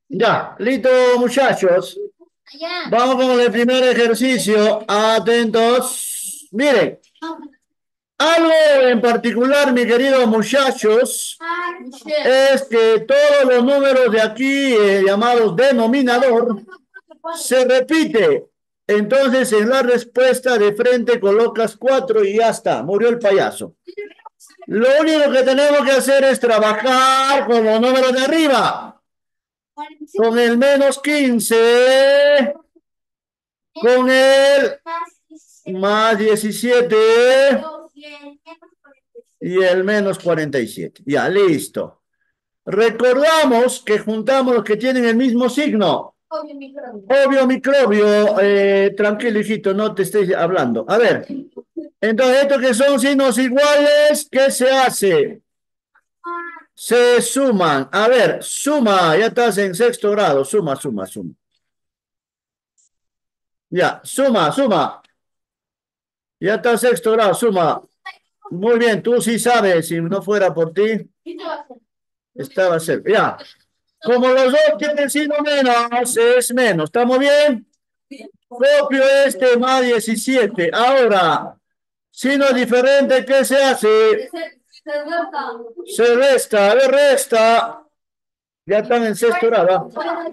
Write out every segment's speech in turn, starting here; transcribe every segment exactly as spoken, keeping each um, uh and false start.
Ya, listo, muchachos. Allá. Vamos con el primer ejercicio. Atentos. Miren, algo en particular, mis queridos muchachos, es que todos los números de aquí, eh, llamados denominador, se repite. Entonces, en la respuesta de frente colocas cuatro y ya está. Murió el payaso. Lo único que tenemos que hacer es trabajar con los números de arriba. Con el menos quince, con el más diecisiete y el menos cuarenta y siete. Ya, listo. Recordamos que juntamos los que tienen el mismo signo. Obvio microbio. Eh, tranquilo, hijito, no te estés hablando. A ver, entonces estos que son signos iguales, ¿qué se hace? Se suman. A ver, suma, ya estás en sexto grado. Suma, suma, suma. Ya, suma, suma. Ya está sexto grado, suma. Muy bien, tú sí sabes, si no fuera por ti, estaba cerca. Ya, como los dos tienen signo menos, es menos. ¿Estamos bien? Copio este más diecisiete. Ahora, signo diferente, ¿qué se hace? Se resta, a ver, resta. Ya están en sexto grado.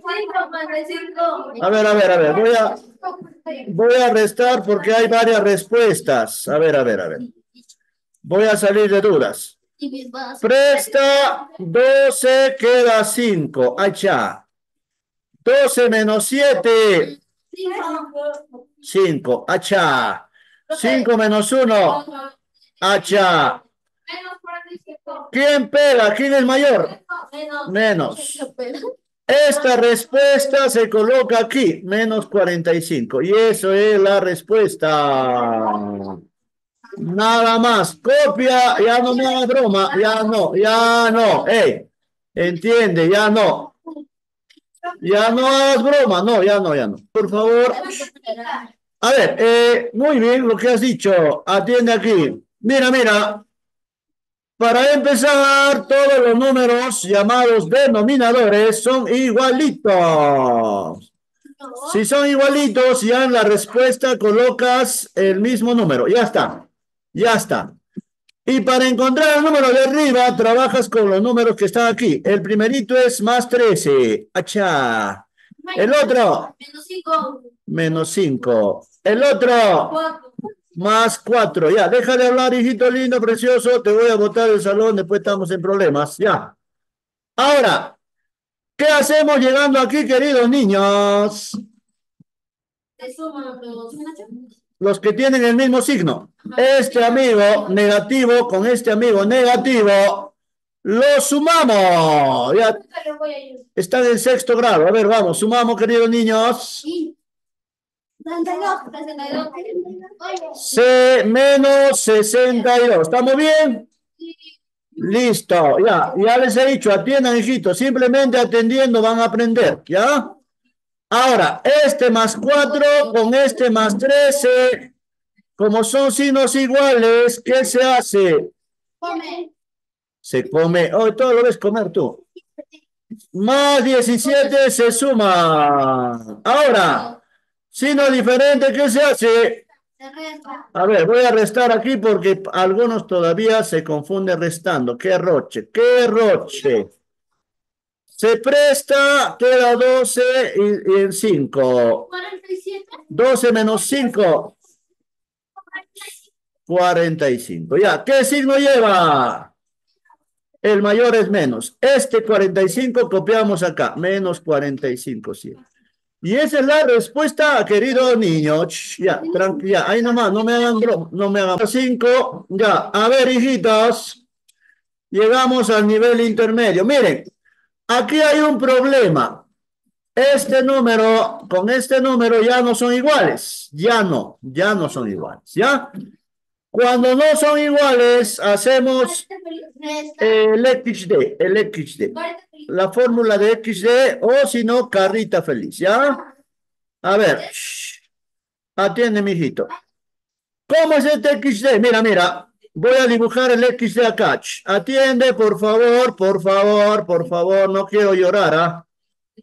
A ver, a ver, a ver, voy a, voy a restar porque hay varias respuestas. A ver, a ver, a ver. Voy a salir de dudas. Presta doce, queda cinco. Allá. doce menos siete. cinco. Allá. cinco menos uno. Allá. ¿Quién pega? ¿Quién es mayor? Menos. Esta respuesta se coloca aquí, menos cuarenta y cinco. Y eso es la respuesta. Nada más. Copia, ya no me hagas broma, ya no, ya no. Ey, entiende, ya no. Ya no hagas broma, no, ya no, ya no. Por favor. A ver, eh, muy bien lo que has dicho. Atiende aquí. Mira, mira. Para empezar, todos los números llamados denominadores son igualitos. Si son igualitos, ya en la respuesta colocas el mismo número. Ya está. Ya está. Y para encontrar el número de arriba, trabajas con los números que están aquí. El primerito es más trece. Achá. El otro, menos cinco. El otro, más cuatro. Ya, deja de hablar, hijito lindo, precioso. Te voy a botar del salón, después estamos en problemas. Ya. Ahora, ¿qué hacemos llegando aquí, queridos niños? Los que tienen el mismo signo. Este amigo negativo con este amigo negativo, lo sumamos. Ya están en sexto grado. A ver, vamos, sumamos, queridos niños. C menos sesenta y dos. ¿Estamos bien? Listo, ya, ya les he dicho, atiendan, hijitos, simplemente atendiendo van a aprender, ¿ya? Ahora, este más cuatro con este más trece, como son signos iguales, ¿qué se hace? Se come, hoy todo lo ves comer tú. Más diecisiete se suma. Ahora, signo diferente, ¿qué se hace? A ver, voy a restar aquí porque algunos todavía se confunden restando. ¡Qué roche! ¡Qué roche! Se presta, queda doce y, y en cinco. doce menos cinco, cuarenta y cinco. Ya, ¿qué signo lleva? El mayor es menos. Este cuarenta y cinco copiamos acá. Menos cuarenta y cinco, sí. Y esa es la respuesta, querido niño. Ch, ya, tranquila. Ahí nomás, no me hagan broma, no me hagan. Cinco, ya. A ver, hijitos. Llegamos al nivel intermedio. Miren, aquí hay un problema. Este número, con este número ya no son iguales. Ya no, ya no son iguales. ¿Ya? Cuando no son iguales, hacemos eh, el X D, el X D. La fórmula de X D, o si no, carrita feliz. ¿Ya? A ver, shh, atiende, mijito. ¿Cómo es este X D? Mira, mira. Voy a dibujar el X D acá. Shh, atiende, por favor, por favor, por favor. No quiero llorar, ¿ah?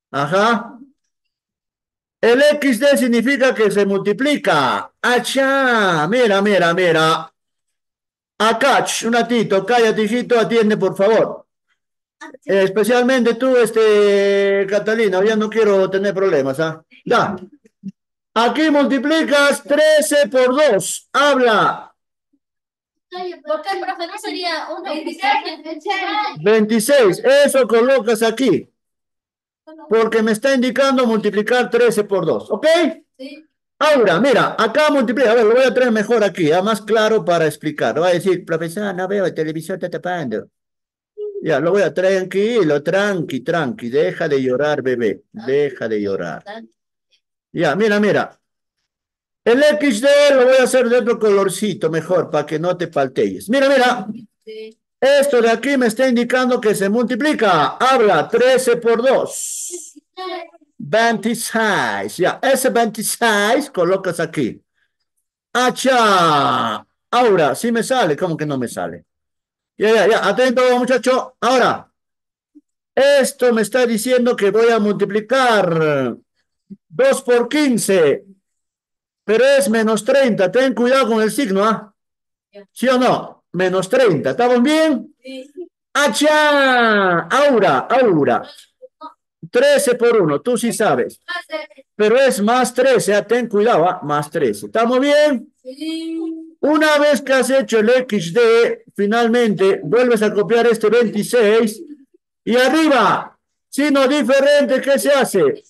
Ajá. El equis de significa que se multiplica. Achá, mira, mira, mira. Acá, ch, un ratito, cállate, hijito, atiende, por favor. Eh, especialmente tú, este, Catalina, ya no quiero tener problemas, ¿ah? Ya. Aquí multiplicas trece por dos. Habla. ¿Por qué, profe? ¿No sería uno? Veintiséis. Eso colocas aquí. Porque me está indicando multiplicar trece por dos. ¿Ok? Sí. Ahora, mira, acá multiplica. A ver, lo voy a traer mejor aquí, ya más claro para explicar. Va a decir, profesor, no veo, el televisor está tapando. Ya, lo voy a traer tranquilo, tranqui, tranqui. Deja de llorar, bebé. Deja de llorar. Ya, mira, mira. El equis de lo voy a hacer de otro colorcito mejor para que no te paltees. Mira, mira. Sí. Esto de aquí me está indicando que se multiplica. Habla, trece por dos. veintiséis. Ya, ese veintiséis colocas aquí. ¡Acha! Ahora, sí me sale. ¿Cómo que no me sale? Ya, ya, ya. Atento, muchacho. Ahora, esto me está diciendo que voy a multiplicar dos por quince, pero es menos treinta. Ten cuidado con el signo, ¿ah? ¿Sí o no? Menos treinta. ¿Estamos bien? Sí. ¡Achá! Aura, Aura. trece por uno, tú sí sabes. Pero es más trece, ¿ah? Ten cuidado, ¿ah? Más trece. ¿Estamos bien? Sí. Una vez que has hecho el equis de, finalmente vuelves a copiar este veintiséis y arriba, signo diferente, ¿qué se hace?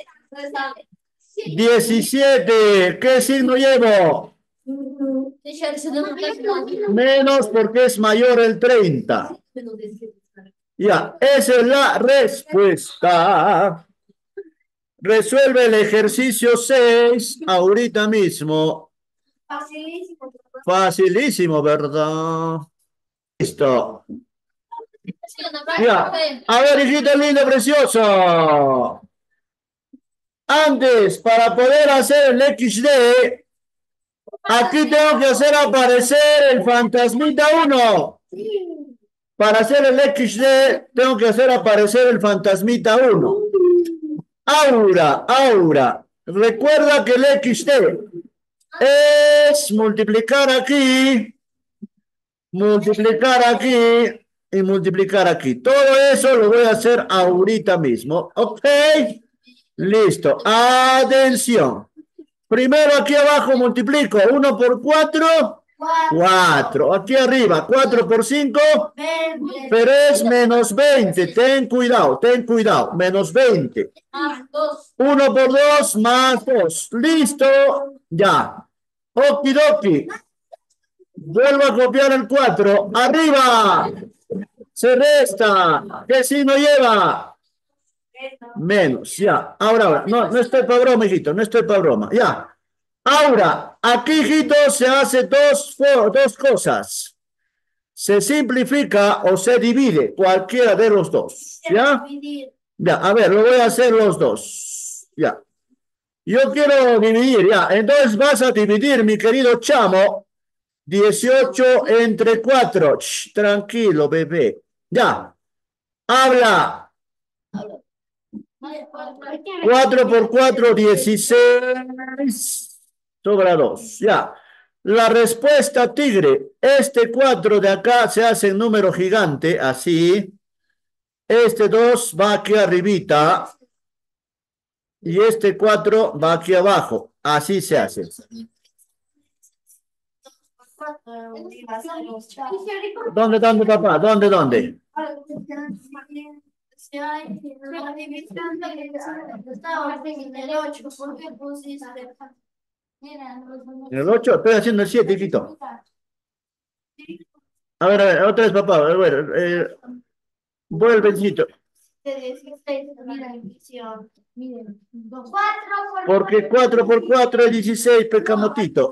diecisiete, ¿qué signo llevo? Menos porque es mayor el treinta. Ya, esa es la respuesta. Resuelve el ejercicio seis ahorita mismo. Facilísimo. Facilísimo, ¿verdad? Listo. Ya. A ver, hijito lindo, precioso. Antes, para poder hacer el equis de, aquí tengo que hacer aparecer el fantasmita uno. Para hacer el equis de, tengo que hacer aparecer el fantasmita uno. Aura, aura. Recuerda que el equis de es multiplicar aquí, multiplicar aquí y multiplicar aquí. Todo eso lo voy a hacer ahorita mismo. ¿Ok? Listo. Atención. Primero aquí abajo multiplico uno por cuatro. cuatro. Aquí arriba, cuatro por cinco. Pero es menos veinte. Ten cuidado, ten cuidado. Menos veinte. uno por dos más dos. Listo. Ya. Okidoki. Vuelvo a copiar el cuatro. Arriba. Se resta. ¿Qué signo lleva? Menos. Ya. Ahora, ahora. No, no estoy para broma, hijito. No estoy para broma. Ya. Ahora, aquí, hijito, se hace dos, dos cosas. Se simplifica o se divide. Cualquiera de los dos. ¿Ya? Ya. A ver, lo voy a hacer los dos. Ya. Yo quiero dividir, ya. Entonces vas a dividir, mi querido chamo. dieciocho entre cuatro. Shh, tranquilo, bebé. Ya. Habla. cuatro por cuatro, dieciséis. Sobra dos. Ya. La respuesta, tigre. Este cuatro de acá se hace en número gigante, así. Este dos va aquí arribita. Y este cuatro va aquí abajo. Así se hace. ¿Dónde, dónde, papá? ¿Dónde, dónde? En el ocho, estoy haciendo el siete, hijito. A ver, a ver, otra vez, papá. A ver, eh, vuelve, hijito. Porque cuatro por cuatro es dieciséis, pecamotito.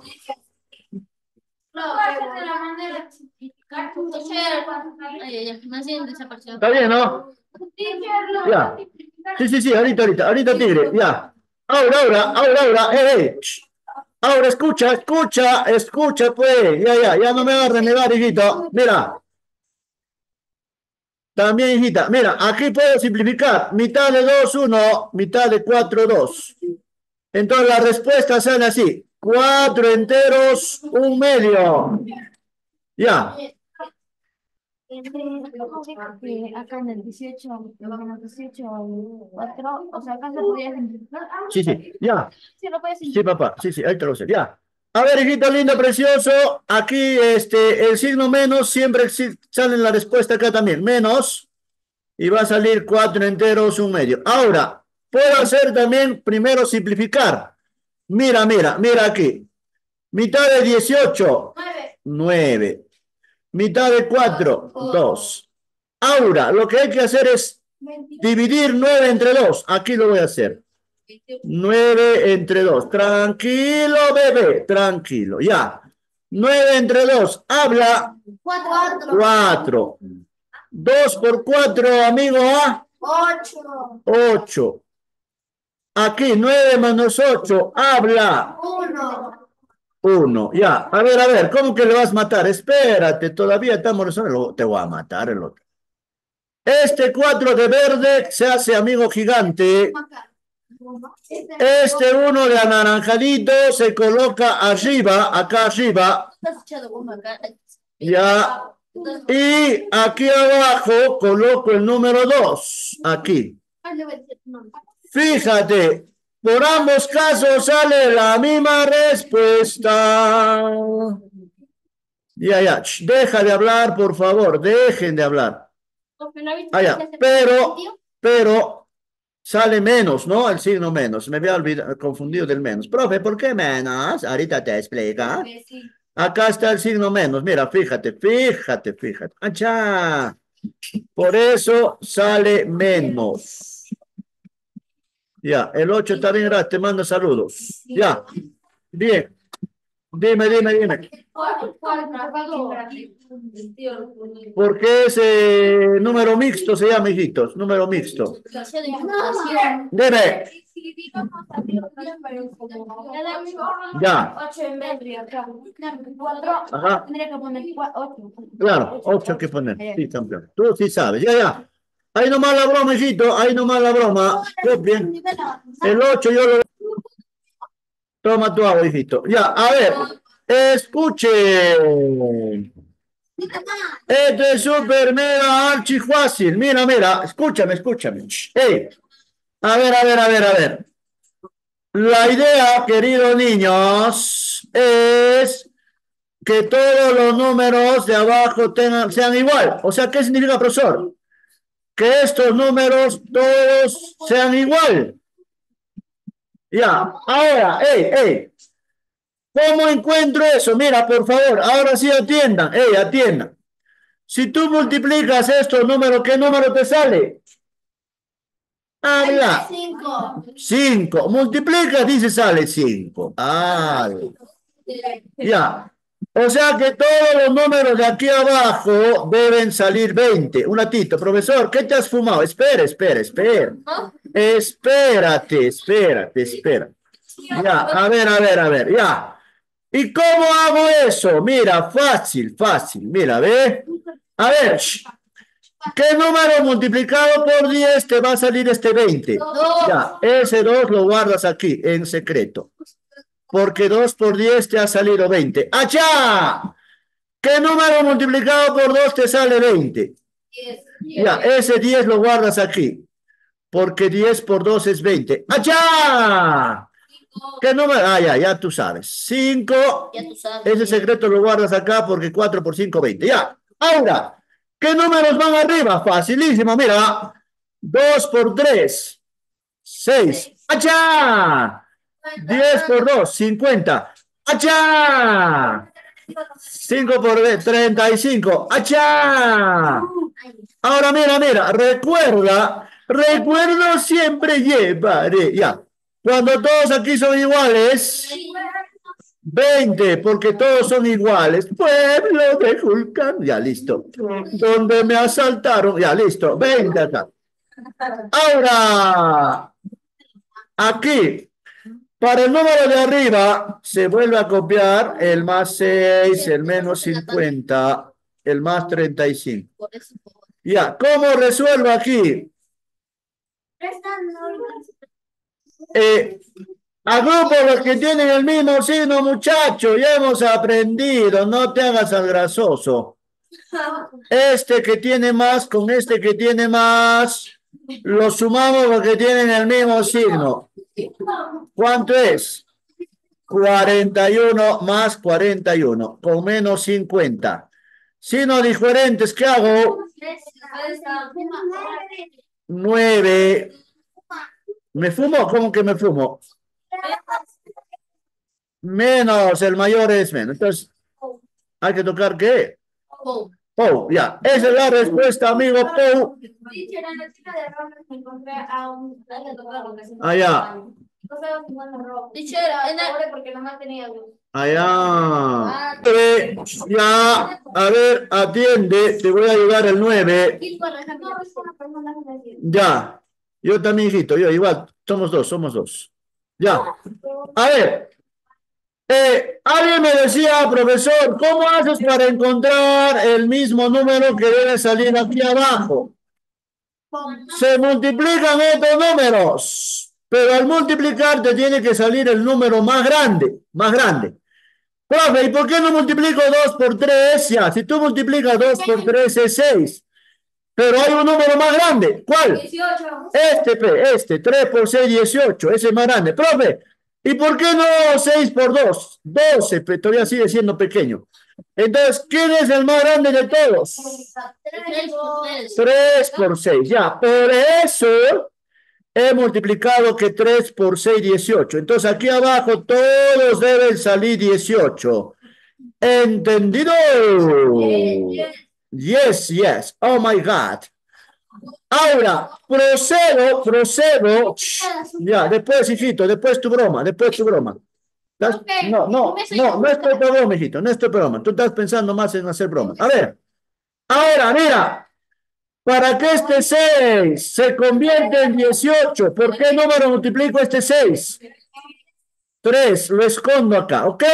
Está bien, ¿no? Ya. Sí, sí, sí, ahorita, ahorita, ahorita, tigre, ya. Ahora, ahora, ahora, ahora, eh, eh. Ahora, escucha, escucha, escucha, pues. Ya, ya, ya no me va a renegar, hijito. Mira. También, hijita, mira, aquí puedo simplificar. Mitad de dos, uno, mitad de cuatro, dos. Entonces la respuesta sale así. Cuatro enteros, un medio. Ya. Que acá en el dieciocho, en el dieciocho, cuatro, o sea, acá se podría simplificar. Sí, sí, ya. Sí, lo puedes Sí, simplificar. papá. Sí, sí, ahí te lo sé. Ya. A ver, hijito lindo, precioso. Aquí, este, el signo menos siempre exi- sale en la respuesta acá también. Menos. Y va a salir cuatro enteros, un medio. Ahora, puedo hacer también primero simplificar. Mira, mira, mira aquí. Mitad de dieciocho, Nueve. nueve. Mitad de cuatro, dos. Ahora, lo que hay que hacer es dividir nueve entre dos. Aquí lo voy a hacer. nueve entre dos. Tranquilo, bebé, tranquilo. Ya. nueve entre dos. Habla Cuatro. cuatro. dos por cuatro, amigo, A. Ocho. ocho. Aquí nueve menos ocho. Habla Uno. uno. Ya. A ver, a ver, ¿cómo que le vas a matar? Espérate, todavía estamos resolviendo. Te voy a matar el otro. Este cuatro de verde se hace amigo gigante. Este uno de anaranjadito se coloca arriba, acá arriba. Ya. Y aquí abajo coloco el número dos. Aquí. Fíjate, por ambos casos sale la misma respuesta. Ya, ya. Ch, deja de hablar, por favor. Dejen de hablar. Ah, ya. Pero, pero sale menos, ¿no? El signo menos. Me había olvidado, confundido del menos. Profe, ¿por qué menos? Ahorita te explica. Acá está el signo menos. Mira, fíjate, fíjate, fíjate. ¡Achá! Por eso sale menos. Ya, el ocho está bien, gracias. Te mando saludos. Ya, bien. Dime, dime, dime. Porque es eh, número mixto, se llama, hijitos. Número mixto. Dime. Ya. Ajá. Claro, ocho hay que poner. Sí, campeón. Tú sí sabes. Ya, ya. Ahí nomás la broma, hijito. Ahí nomás la broma. Bien. El ocho yo lo... Toma tu agua, hijito. Ya, a ver. Escuche. Esto es súper mega archi fácil. Mira, mira. Escúchame, escúchame. Hey. A ver, a ver, a ver, a ver. La idea, queridos niños, es que todos los números de abajo tengan, sean igual. O sea, ¿qué significa, profesor? Que estos números todos sean igual. Ya, ahora, hey, hey, ¿cómo encuentro eso? Mira, por favor, ahora sí atiendan, hey, atiendan. Si tú multiplicas estos números, ¿qué número te sale? Habla. Cinco. Cinco. Multiplica, dice, sale cinco. Ah, ya. O sea que todos los números de aquí abajo deben salir veinte. Un ratito, profesor, ¿qué te has fumado? Espera, espera, espera. Espérate, espérate, espera. Ya, a ver, a ver, a ver, ya. ¿Y cómo hago eso? Mira, fácil, fácil. Mira, ve. A ver, shh. ¿Qué número multiplicado por diez te va a salir este veinte? Ya, ese dos lo guardas aquí, en secreto. Porque dos por diez te ha salido veinte. ¡Achá! ¿Qué número multiplicado por dos te sale veinte? Ya, ese diez lo guardas aquí. Porque diez por dos es veinte. ¡Achá! ¿Qué número? Ah, ya, ya tú sabes. cinco. Ese secreto lo guardas acá porque cuatro por cinco, veinte. Ya. Ahora, ¿qué números van arriba? Facilísimo, mira. dos por tres, seis. ¡Achá! diez por dos, cincuenta. ¡Achá! cinco por treinta y cinco. ¡Achá! Ahora mira, mira, recuerda, recuerdo siempre llevaré. Ya. Cuando todos aquí son iguales, veinte, porque todos son iguales. Pueblo de Julcán, ya listo. Donde me asaltaron, ya listo. veinte acá. Ahora, aquí, para el número de arriba, se vuelve a copiar el más seis, el menos cincuenta, el más treinta y cinco. Ya, ¿cómo resuelvo aquí? Eh, Agrupo los que tienen el mismo signo, muchacho. Ya hemos aprendido. No te hagas al grasoso. Este que tiene más con este que tiene más. Los sumamos porque tienen el mismo signo. ¿Cuánto es? cuarenta y uno más cuarenta y uno. Con menos cincuenta. Signos diferentes, ¿qué hago? nueve. ¿Me fumo? ¿Cómo que me fumo? Menos, el mayor es menos. Entonces, hay que tocar ¿qué? Pou, ya. Esa es la respuesta, amigo Pou. Allá. Allá. Nueve, ya. A ver, atiende. Te voy a ayudar el nueve. Ya. Yo también, hijito. Yo igual. Somos dos, somos dos. Ya. A ver. Eh, alguien me decía, profesor, ¿cómo haces para encontrar el mismo número que debe salir aquí abajo? Se multiplican estos números, pero al multiplicar te tiene que salir el número más grande, más grande. Profe, ¿y por qué no multiplico dos por tres? Ya, si tú multiplicas dos por tres es seis, pero hay un número más grande. ¿Cuál? Este, pe, este, tres por seis, dieciocho, ese es más grande. Profe, ¿y por qué no seis por dos? doce, pe, todavía sigue siendo pequeño. Entonces, ¿quién es el más grande de todos? tres por seis, ya. Por eso he multiplicado que tres por seis, dieciocho. Entonces, aquí abajo todos deben salir dieciocho. ¿Entendido? Yes, yes. Oh my God. Ahora, procedo, procedo. Ya, después, hijito, después tu broma, después tu broma. ¿Estás? No, no, no, no estoy por broma, hijito, no estoy por broma. Tú estás pensando más en hacer broma. A ver, ahora, mira, para que este seis se convierta en dieciocho, ¿por qué número multiplico este seis? tres, lo escondo acá, ¿ok?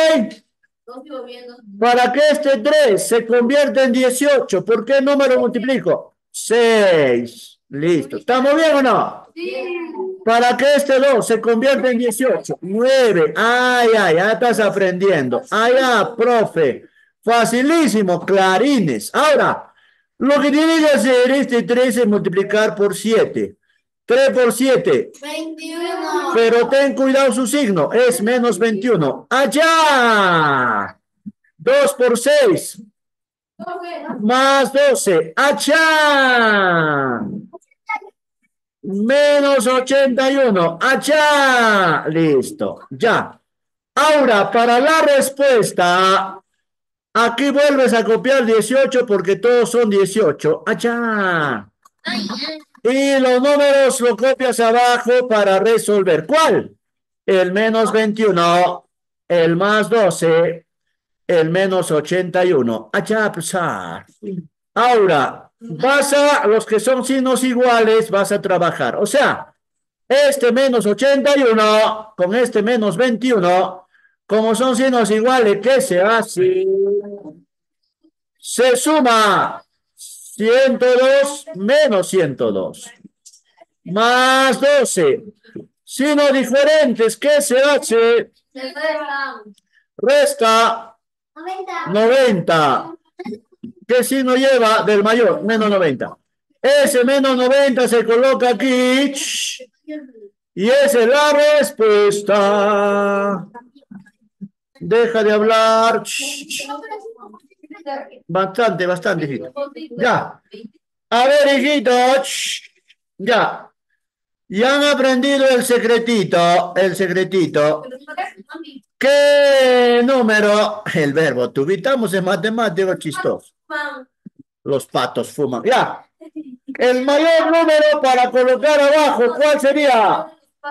Para que este tres se convierta en dieciocho, ¿por qué número multiplico? seis. Listo. ¿Estamos bien o no? Sí. Para que este dos se convierta en dieciocho. nueve. Ay, ay, ya estás aprendiendo. Ay, ya, profe. Facilísimo, clarines. Ahora, lo que tiene que hacer este tres es multiplicar por siete. tres por siete. veintiuno. Pero ten cuidado su signo. Es menos veintiuno. ¡Allá! dos por seis. Más doce. ¡Achá! Menos ochenta y uno. ¡Achá! Listo. Ya. Ahora, para la respuesta, aquí vuelves a copiar dieciocho porque todos son dieciocho. ¡Achá! Y los números los copias abajo para resolver. ¿Cuál? El menos veintiuno, el más doce, el menos ochenta y uno. Allá, pues, ah. Ahora, vas a, los que son signos iguales, vas a trabajar. O sea, este menos ochenta y uno con este menos veintiuno, como son signos iguales, ¿qué se hace? Se suma ciento dos menos ciento dos. Más doce. Signos diferentes, ¿qué se hace? Resta noventa. ¿Qué signo lleva del mayor? Menos noventa. Ese menos noventa se coloca aquí. Y esa es la respuesta. Deja de hablar. Bastante, bastante, hijito. Ya. A ver, hijito. Ya. Ya han aprendido el secretito, el secretito. ¿Qué número? El verbo tubitamos en matemáticos chistoso. Los patos fuman. Ya. El mayor número para colocar abajo, ¿cuál sería?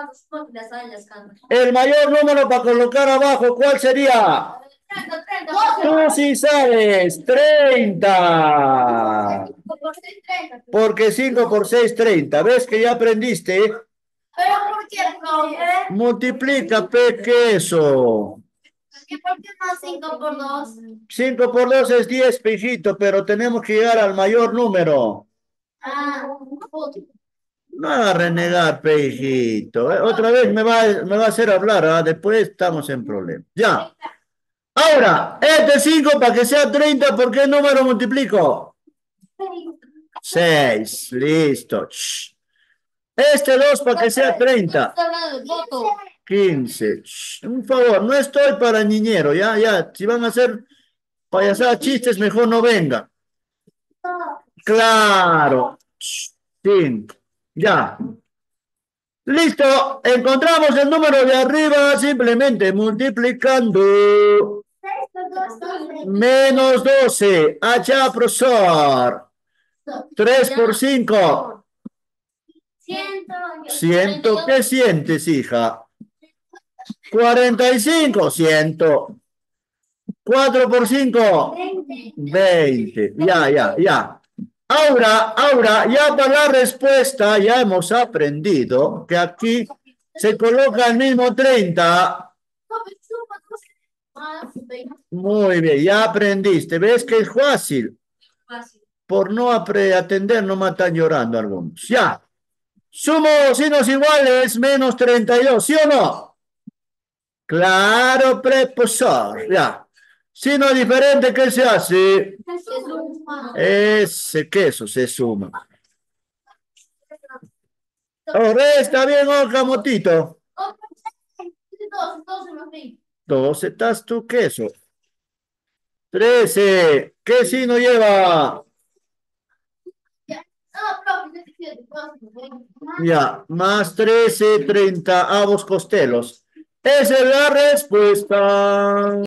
El mayor número para colocar abajo, ¿cuál sería? Tú sí sabes, treinta. Porque cinco por seis, treinta. ¿Ves que ya aprendiste? Pero ¿por qué, profe? Multiplica, pe, queso. ¿Por qué no cinco por dos? cinco por dos es diez, pijito, pero tenemos que llegar al mayor número. No haga renegar, pejito. Eh, Otra vez me va, me va a hacer hablar, ¿ah? Después estamos en problemas. Ya. Ahora, este cinco para que sea treinta, ¿por qué número multiplico? Seis, listo. Shh. Este dos para que sea treinta. Quince. Shh. Un favor, no estoy para niñero, ya, ya. Si van a hacer payasadas, chistes, mejor no vengan. Claro. Shh. Cinco. Ya. Listo. Encontramos el número de arriba simplemente multiplicando. Menos doce. Allá, profesor. Tres por cinco. Ciento. ¿Qué sientes, hija? Cuarenta y cinco. Ciento. Cuatro por cinco. Veinte. Ya, ya, ya. Ahora, ahora, ya para la respuesta, ya hemos aprendido que aquí se coloca el mismo treinta. Muy bien, ya aprendiste. ¿Ves que es fácil? Por no apre- atender, no me están llorando algunos. Ya. Sumo signos iguales menos treinta y dos, ¿sí o no? Claro, preposor. Ya. Signo diferente, ¿qué se hace? Ese queso se suma. Oh, está bien, Olga Motito. Dos, estás tu queso. Trece. ¿Qué signo lleva? Ya, más trece, treinta avos costelos. Esa es la respuesta.